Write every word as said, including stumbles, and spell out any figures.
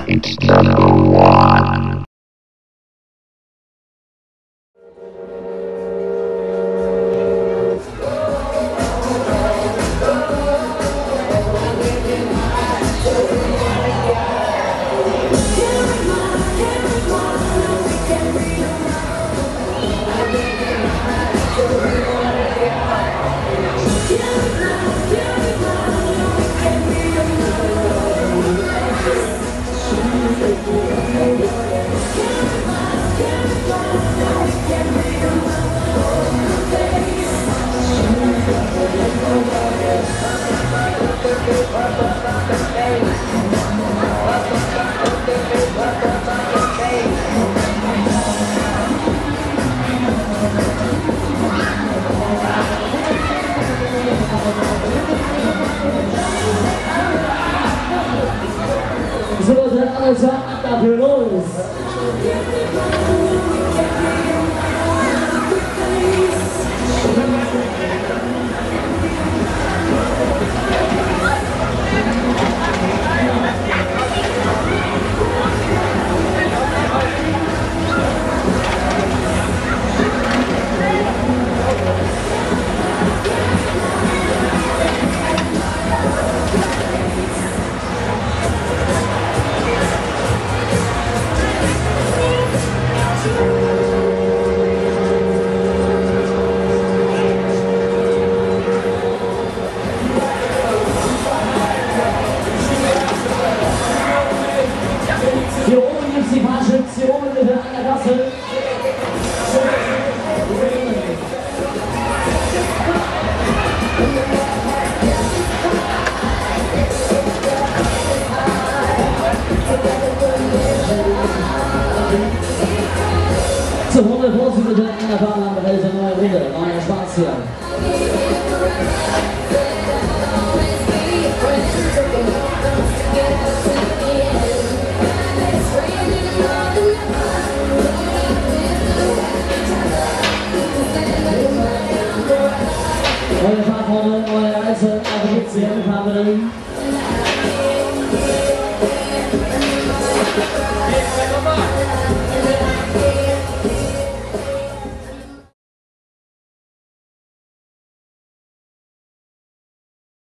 It's number one. So, dann alle sagen, dafür los! Hier oben gibt es die Fahrschütze, hier oben bitte an der Kasse. Zur Runde Vorsicht bitte an der Fahrlampe, das ist eine neue Runde, neuer Spaß hier. Neue Fahrfreunde, neue Reise, also gibt's hier eine Fahrerin.